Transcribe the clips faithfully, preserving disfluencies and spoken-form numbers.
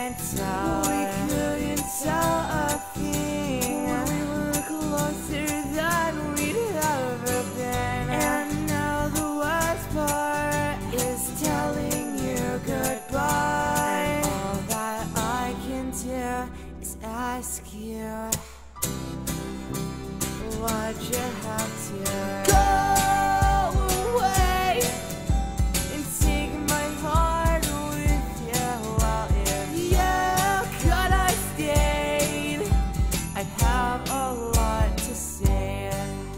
couldn't tell. We couldn't tell a thing. We were closer than we'd ever been. And now the worst part is telling you goodbye. And all that I can do is ask you, why'd you have to go away and take my heart with you? Well, if you could have stayed, I'd have a lot to say.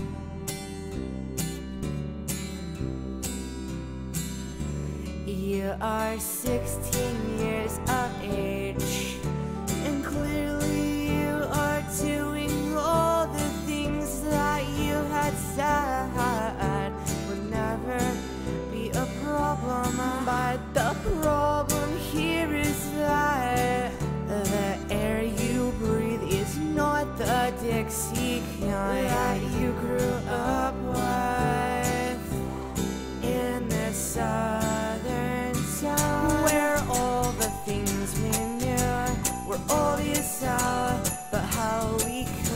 You are sixteen years of age, and clearly you are doing all the things that you had said would never be a problem. But the problem here is that the air you breathe is not the Dixie kind that you grew up with in this southern town, where all the things we knew were obvious out, but how we could